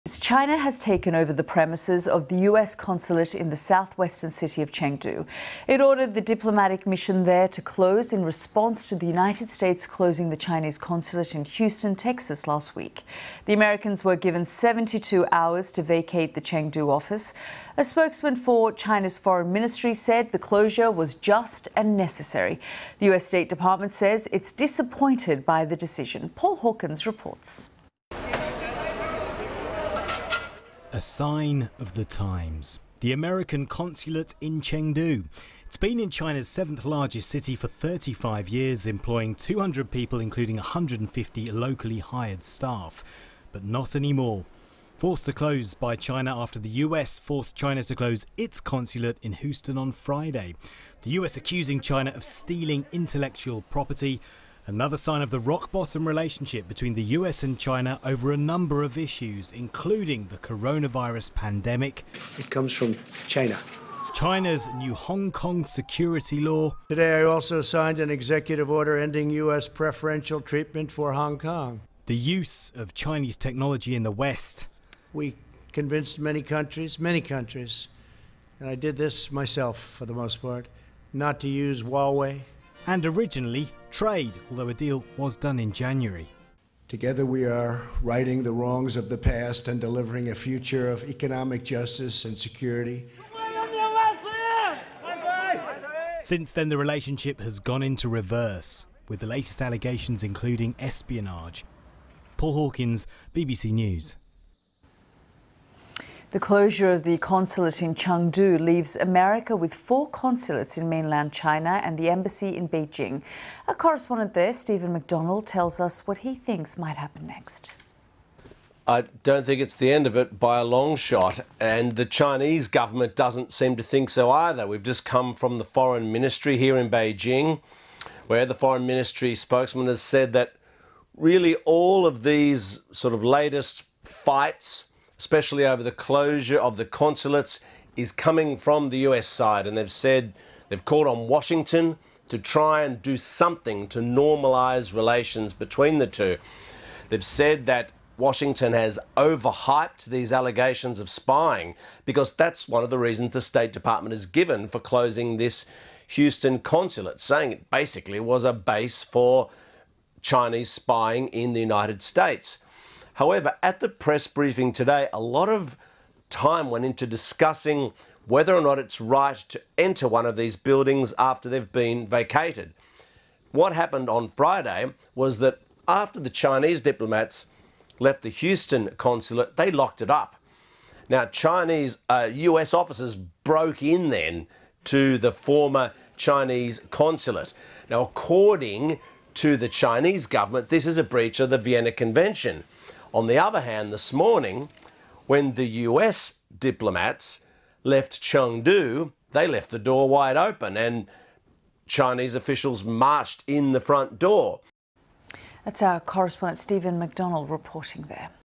China has taken over the premises of the U.S. consulate in the southwestern city of Chengdu. It ordered the diplomatic mission there to close in response to the United States closing the Chinese consulate in Houston, Texas last week. The Americans were given 72 hours to vacate the Chengdu office. A spokesman for China's foreign ministry said the closure was just and necessary. The U.S. State Department says it's disappointed by the decision. Paul Hawkins reports. A sign of the times. The American consulate in Chengdu. It's been in China's 7th largest city for 35 years, employing 200 people, including 150 locally hired staff. But not anymore. Forced to close by China after the US forced China to close its consulate in Houston on Friday. The US accusing China of stealing intellectual property. Another sign of the rock-bottom relationship between the US and China over a number of issues, including the coronavirus pandemic. It comes from China. China's new Hong Kong security law. Today I also signed an executive order ending US preferential treatment for Hong Kong. The use of Chinese technology in the West. We convinced many countries, and I did this myself for the most part, not to use Huawei. And originally, trade, although a deal was done in January. Together we are righting the wrongs of the past and delivering a future of economic justice and security. Since then, the relationship has gone into reverse, with the latest allegations including espionage. Paul Hawkins, BBC News. The closure of the consulate in Chengdu leaves America with 4 consulates in mainland China and the embassy in Beijing. Our correspondent there, Stephen McDonald, tells us what he thinks might happen next. I don't think it's the end of it by a long shot, and the Chinese government doesn't seem to think so either. We've just come from the foreign ministry here in Beijing, where the foreign ministry spokesman has said that really all of these sort of latest fights, especially over the closure of the consulates, is coming from the US side. And they've said, they've called on Washington to try and do something to normalise relations between the two. They've said that Washington has overhyped these allegations of spying, because that's one of the reasons the State Department has given for closing this Houston consulate, saying it basically was a base for Chinese spying in the United States. However, at the press briefing today, a lot of time went into discussing whether or not it's right to enter one of these buildings after they've been vacated. What happened on Friday was that after the Chinese diplomats left the Houston consulate, they locked it up. Now, US officers broke in then to the former Chinese consulate. Now, according to the Chinese government, this is a breach of the Vienna Convention. On the other hand, this morning, when the US diplomats left Chengdu, they left the door wide open and Chinese officials marched in the front door. That's our correspondent Stephen McDonald reporting there.